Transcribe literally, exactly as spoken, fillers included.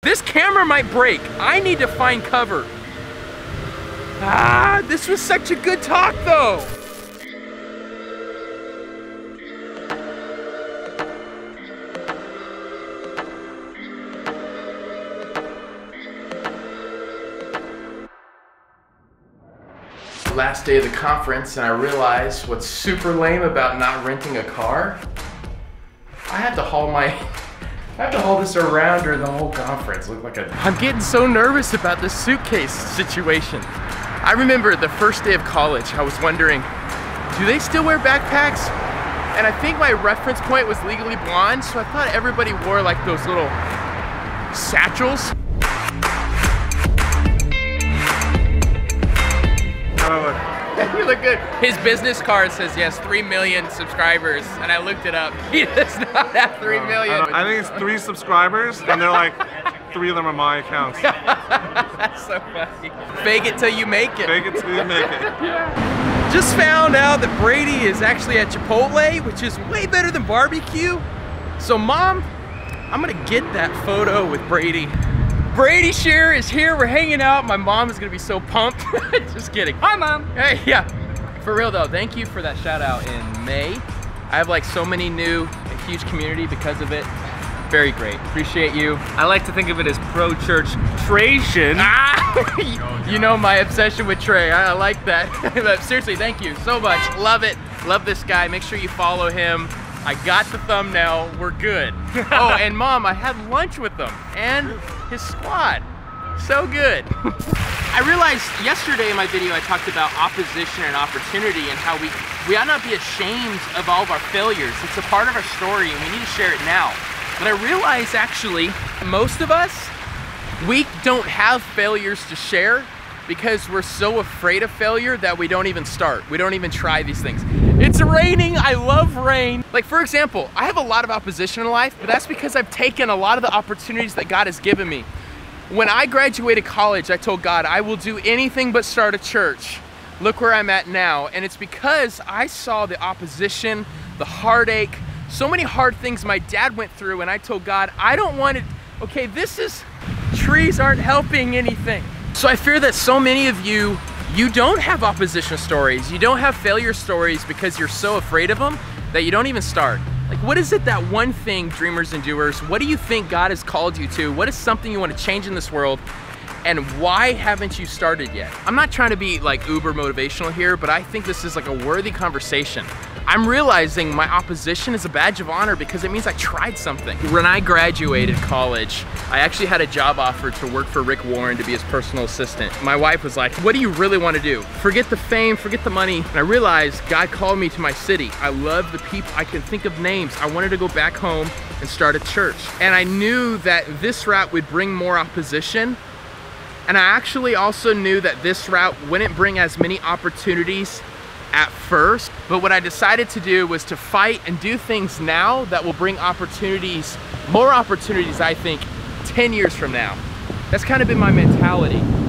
This camera might break. I need to find cover. Ah, this was such a good talk though. Last day of the conference, and I realized what's super lame about not renting a car. I had to haul my, I have to haul this around during the whole conference. Look like a. I'm getting so nervous about this suitcase situation. I remember the first day of college, I was wondering, do they still wear backpacks? And I think my reference point was Legally Blonde, so I thought everybody wore like those little satchels. You look good. His business card says he has three million subscribers, and I looked it up. He does not have three million. I, I think it's three subscribers, and they're like, three of them are my accounts. That's so funny. Fake it till you make it. Fake it till you make it. Yeah. Just found out that Brady is actually at Chipotle, which is way better than barbecue. So Mom, I'm gonna get that photo with Brady. Brady Shearer is here, we're hanging out. My mom is gonna be so pumped. Just kidding. Hi, Mom. Hey, yeah. For real though, thank you for that shout out in May. I have like so many new, a huge community because of it. Very great, appreciate you. I like to think of it as pro-church Traytion. Ah! You know my obsession with Trey, I, I like that. But seriously, thank you so much. Love it, love this guy. Make sure you follow him. I got the thumbnail, we're good. Oh, and Mom, I had lunch with them and his squad. So good. I realized yesterday in my video I talked about opposition and opportunity and how we, we ought not be ashamed of all of our failures. It's a part of our story and we need to share it now. But I realized actually, most of us, we don't have failures to share because we're so afraid of failure that we don't even start. We don't even try these things. It's raining, I love rain. Like for example, I have a lot of opposition in life, but that's because I've taken a lot of the opportunities that God has given me. When I graduated college, I told God, I will do anything but start a church. Look where I'm at now. And it's because I saw the opposition, the heartache, so many hard things my dad went through, and I told God, I don't want it, okay, this is, trees aren't helping anything. So I fear that so many of you, you don't have opposition stories, you don't have failure stories because you're so afraid of them that you don't even start. Like what is it, that one thing, dreamers and doers, what do you think God has called you to? What is something you want to change in this world? And why haven't you started yet? I'm not trying to be like uber motivational here, but I think this is like a worthy conversation. I'm realizing my opposition is a badge of honor because it means I tried something. When I graduated college, I actually had a job offer to work for Rick Warren to be his personal assistant. My wife was like, what do you really want to do? Forget the fame, forget the money. And I realized God called me to my city. I love the people, I can think of names. I wanted to go back home and start a church. And I knew that this route would bring more opposition. And I actually also knew that this route wouldn't bring as many opportunities at first, but what I decided to do was to fight and do things now that will bring opportunities, more opportunities I think, ten years from now. That's kind of been my mentality.